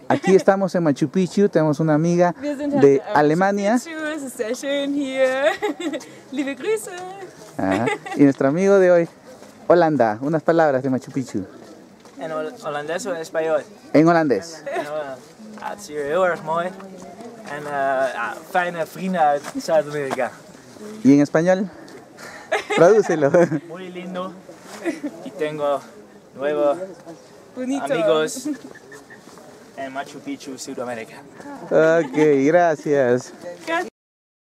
Aquí estamos en Machu Picchu, tenemos una amiga de Alemania. Machu Picchu, es sehr schön hier. Liebe Grüße. Ajá. Y nuestro amigo de hoy, Holanda, unas palabras de Machu Picchu. En Hollands of in español? En holandés. Het is hier heel erg mooi. En fijne vrienden uit Zuid-Amerika. ¿Y en español? Tradúcelo. Muy lindo. Y tengo nuevos Bonito. amigos en Machu Picchu, Sudamérica. Ok, gracias. Gracias.